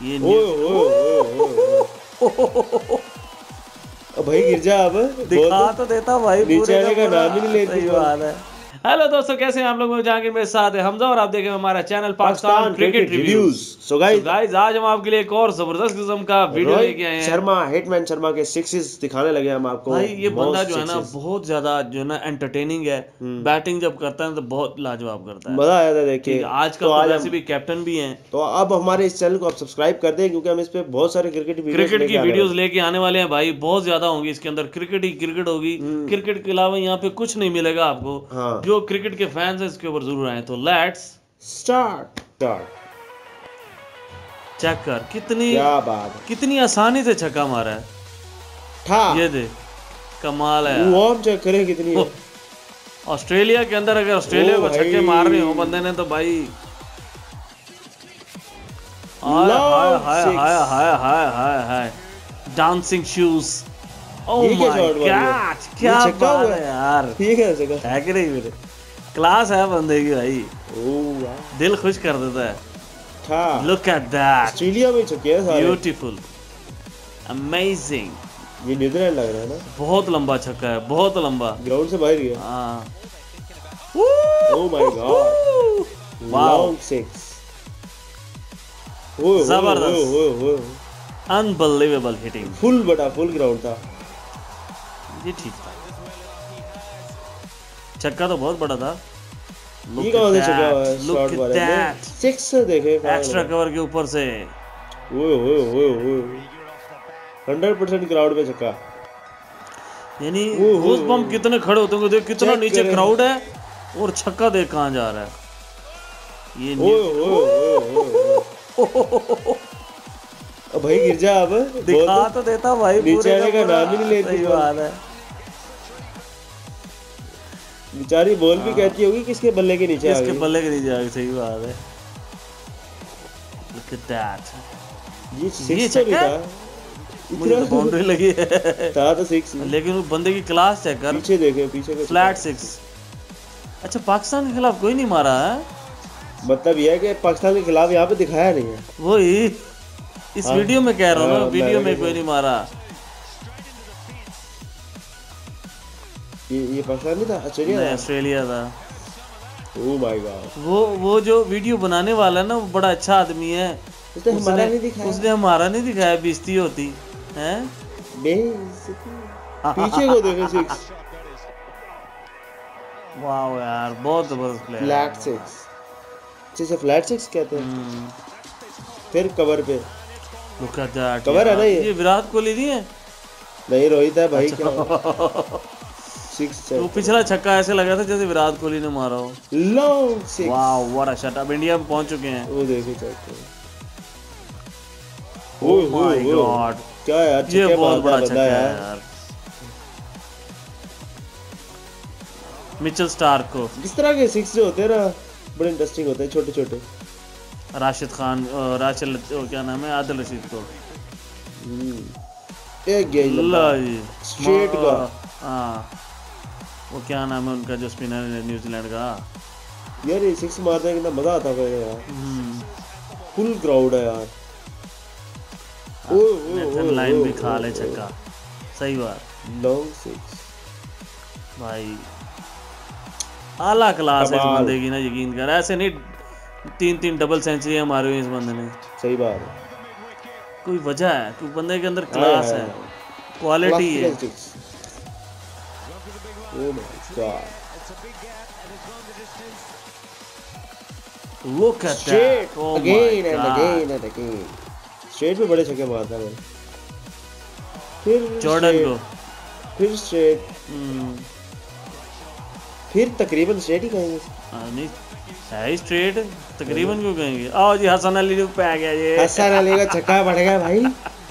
ये भाई गिर जा अब, दिखा तो देता भाई, नीचे आने का नाम ही नहीं लेती। सही बात है। हेलो दोस्तों, कैसे हैं आप लोग? जहांगीर मेरे साथ है हमजा और आप देखें हमारा channel Pakistan cricket reviews. So guys आज हम आपके लिए एक और जबरदस्त किस्म का वीडियो लेके आए हैं। शर्मा, हिटमैन शर्मा के सिक्सेस दिखाने लगे हम आपको। भाई ये बंदा जो है ना बहुत ज्यादा जो है ना एंटरटेनिंग है। बैटिंग जब करता है तो बहुत लाजवाब करता है, मजा आया था देख के। आजकल तो वैसे भी कैप्टन भी हैं। तो अब हमारे इस चैनल को आप सब्सक्राइब कर दें, क्योंकि हम इस पे बहुत सारे क्रिकेट की वीडियोस लेके आने वाले हैं भाई। बहुत ज्यादा होंगी इसके अंदर, क्रिकेट ही क्रिकेट होगी। क्रिकेट के अलावा यहाँ पे कुछ नहीं मिलेगा आपको। जो क्रिकेट के फैंस हैं इसके ऊपर जरूर आए। तो लेट्स स्टार्ट। चेक कर कितनी क्या बात है, कितनी आसानी से छक्का मारा है। ये देख, कमाल है। वार्म चेक करें कितनी है। ऑस्ट्रेलिया के अंदर अगर ऑस्ट्रेलिया को छक्के मारने हो बंदे ने तो भाई hi hi hi hi hi hi hi hi dancing shoes. Oh my god, क्या बात है यार। ये कैसे का है कि नहीं? मेरे क्लास है बंदे की भाई, दिल खुश कर देता है। लुक एट दैट, ऑस्ट्रेलिया में छक्के हैं सारे, ब्यूटीफुल, अमेजिंग। ये नीदरलैंड लग रहा है ना। बहुत लंबा छक्का है, बहुत लंबा, ग्राउंड से बाहर गया। हाँ, oh my god, long six, जबरदस्त, अनबिलीवेबल हिटिंग, फुल ग्राउंड था। ये ठीक था, छक्का तो बहुत बड़ा था। ये कहां से छक्का है? शॉट मारा है, सिक्स देखे एक्स्ट्रा कवर के ऊपर से। ओए 100% क्राउड में छक्का। यानी गूस बम्प कितने खड़े होते होंगे, देख कितना नीचे क्राउड है और छक्का देख कहां जा रहा है। ये भाई गिर जा अब, दिखा तो देता भाई, नीचे आने का नाम ही नहीं लेती। सही बात है। बेचारी बॉल भी कहती होगी किसके बल्ले के नीचे आ गई, किसके बल्ले के नीचे आ गई। सही बात है। Look at that, ये छक्का था, मुझे तो बाउंड्री लगी है था तो सिक्स, लेकिन उस बंदे की क्लास चेक कर। पीछे देखे, पीछे का फ्लैट सिक्स। अच्छा, पाकिस्तान के खिलाफ कोई नहीं मारा है? मतलब यह है कि पाकिस्तान के खिलाफ यहाँ पे दिखाया नहीं है। वही इस वीडियो में कह रहा हूँ ना, वीडियो में कोई नहीं मारा। ये पाकिस्तान नहीं था, ऑस्ट्रेलिया था। ओह माय गॉड, वो जो वीडियो बनाने वाला है ना, वो बड़ा अच्छा आदमी है। उसने हमारा नहीं दिखाया, बेइज्जती होती है। पीछे को देखो, सिक्स। वाह यार, बहुत जबरदस्त प्लेयर। फ्लैट सिक्स, जैसे फ्लैट सिक्स कहते हैं। फिर कवर पे, कवर है ना। ये विराट कोहली नहीं है? नहीं, रोहित है भाई। क्या सिक्स? तो पिछला छक्का ऐसे लगा था जैसे विराट कोहली ने मारा हो। लॉन्ग सिक्स, वाह व्हाट अ शॉट। अब इंडिया में पहुंच चुके हैं। वो देखो चेक। ओह माय गॉड, क्या यार, ये बहुत बड़ा छक्का है यार। मिचेल स्टार्क को इस तरह के सिक्स जो होते हैं ना, बड़े इंटरेस्टिंग होते हैं, छोटे छोटे। राशिद खान, क्या नाम है, आदिल रशीद को एक गेंद स्ट्रेट का। हाँ, वो क्या नाम है उनका जो स्पिनर है न्यूजीलैंड का यार। ये सिक्स मारने का कितना मजा आता है यार। फुल क्राउड है यार। नेथन लाइन भी खा ले छक्का। सही बात, लॉन्ग सिक्स भाई, आला क्लास है इस बंदे की ना। यकीन कर, ऐसे नहीं 3 डबल सेंचुरी मारी हुई इस बंदे ने। सही बात है, कोई वजह है, कोई बंदे के अंदर क्लास है, क्वालिटी है। Oh my God. Look at straight that. Oh again and again and again. Straight पे बड़े छक्के मारता है। फिर जॉर्डन को, फिर स्ट्रेट, फिर तकरीबन स्ट्रेट ही कहेंगे। नहीं है ही स्ट्रेट, तकरीबन क्यों कहेंगे। आओ जी, हसन अली पे आ गया। ये हसन अली का छक्का बढ़ गया भाई।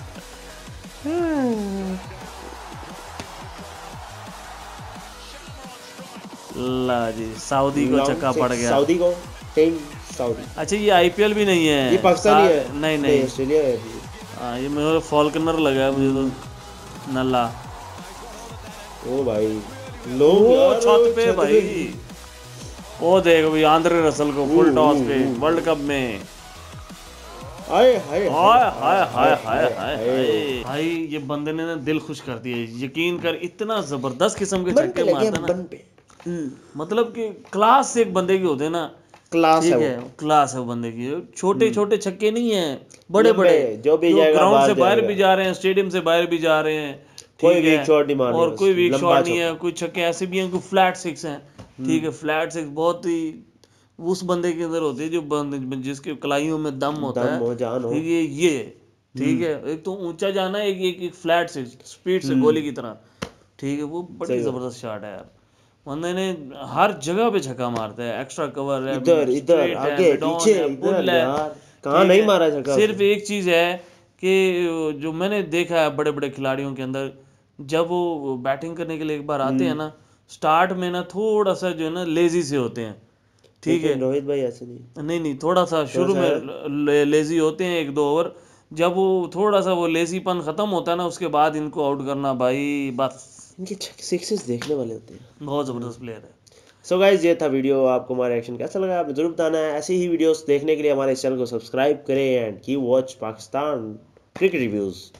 ला जी, सऊदी को छक्का पड़ गया। सऊदी को, सऊदी। अच्छा, ये आईपीएल भी नहीं है, ये पाकिस्तानी है। नहीं ऑस्ट्रेलिया है। हाँ, ये मेरे फॉल्कनर लगा है मुझे तो नल्ला। ओ भाई, लोग छत पे भाई। ओ देख भाई, आंद्रे रसल को फुल टॉस पे वर्ल्ड कप में। Hi hi hi hi hi hi हाय भाई, ये बंदे ने ना दिल खुश कर दिया। यकीन कर, इतना जबरदस्त किस्म के छक्के मारता ना, मतलब कि क्लास एक बंदे की होते ना, क्लास ठीक है, क्लास है बंदे की। छोटे छोटे छक्के नहीं है, बड़े बड़े, जो भी जाएगा ग्राउंड से बाहर भी जा रहे हैं, स्टेडियम से बाहर भी जा रहे हैं, कोई ठीक वीक शॉट नहीं है। मारनी, और कोई वीक शॉट नहीं है, चौका। कोई छक्के ऐसे भी हैं, कोई फ्लैट सिक्स हैं, ठीक है। फ्लैट सिक्स बहुत ही उस बंदे के अंदर होती है जो बंदे जिसके कलाइयों में दम होता है, ठीक है। ये ठीक है, एक तो ऊंचा जाना है, एक फ्लैट सिक्स स्पीड से गोली की तरह, ठीक है। वो बड़ी जबरदस्त शॉट है यार, बंदे ने हर जगह पे छक्का मारता है। एक्स्ट्रा कवर है, इधर इधर स्ट्रेट है, आगे मिड ऑन पीछे, है, इधर पुल है, यार कहाँ नहीं मारा छक्का। सिर्फ एक चीज है कि जो मैंने देखा है बड़े बड़े खिलाड़ियों के अंदर, जब वो बैटिंग करने के लिए एक बार आते हैं ना, स्टार्ट में ना थोड़ा सा जो है ना लेजी से होते हैं, ठीक है। रोहित भाई ऐसे नहीं, नहीं थोड़ा सा शुरू में लेजी होते हैं, एक दो ओवर। जब वो थोड़ा सा वो लेजीपन खत्म होता है ना, उसके बाद इनको आउट करना भाई, बस इनके सिक्सेस देखने वाले होते हैं। बहुत जबरदस्त प्लेयर है। सो गाइस, ये था वीडियो। आपको हमारा एक्शन कैसा लगा आपने जरूर बताना है। ऐसी ही वीडियोस देखने के लिए हमारे चैनल को सब्सक्राइब करें and keep watch Pakistan cricket reviews.